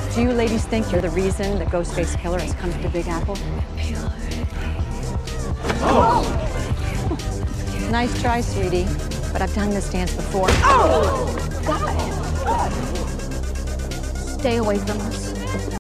Do you ladies think you're the reason the Ghostface Killer has come to the Big Apple? Oh. Nice try, sweetie. But I've done this dance before. Oh! God. Stay away from us.